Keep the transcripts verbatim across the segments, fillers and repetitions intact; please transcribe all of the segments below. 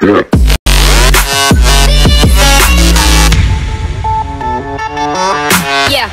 Yeah.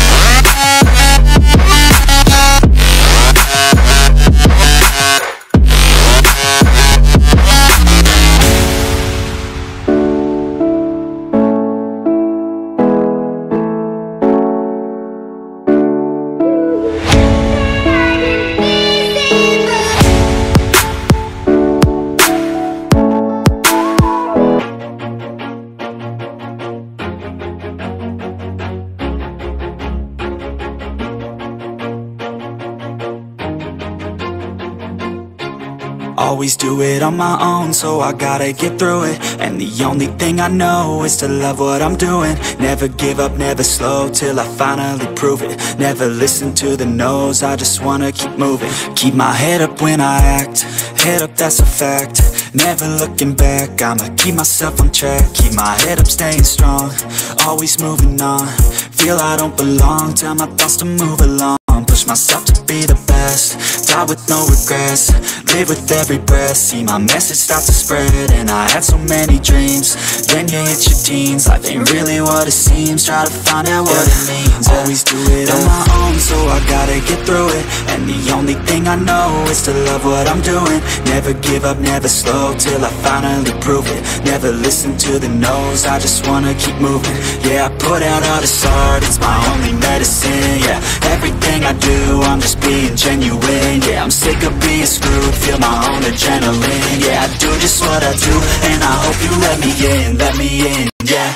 Always do it on my own, so I gotta get through it. And the only thing I know is to love what I'm doing. Never give up, never slow, till I finally prove it. Never listen to the no's, I just wanna keep moving. Keep my head up when I act, head up, that's a fact. Never looking back, I'ma keep myself on track. Keep my head up, staying strong, always moving on. Feel I don't belong, tell my thoughts to move along. Push myself to be the best, die with no regrets. Live with every breath, see my message start to spread. And I had so many dreams, then you hit your teens. Life ain't really what it seems, try to find out what it means. Always do it on my own, so I gotta get through it. And the only thing I know is to love what I'm doing. Never give up, never slow, till I finally prove it. Never listen to the no's, I just wanna keep moving. Yeah, I put out all this art, it's my only medicine. Yeah, everything I do, I'm just being genuine. Yeah, I'm sick of being screwed, feel my own adrenaline. Yeah, I do just what I do, and I hope you let me in, let me in, yeah.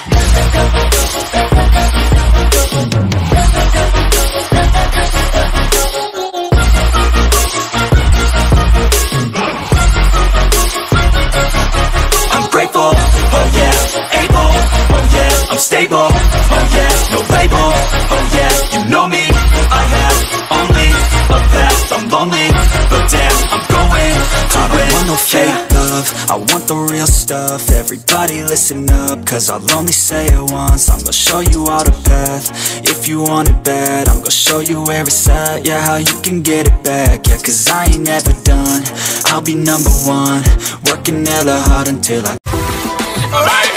I'm grateful, oh yeah, able, oh yeah, I'm stable, oh yeah, no label, oh yeah, you know me, I have only a past, I'm lonely, but damn, I'm going to I don't want no fake love, I want the real stuff. Everybody listen up, cause I'll only say it once. I'm gonna show you all the path, if you want it bad. I'm gonna show you where it's at, yeah, how you can get it back. Yeah, cause I ain't never done, I'll be number one, working hella hard until I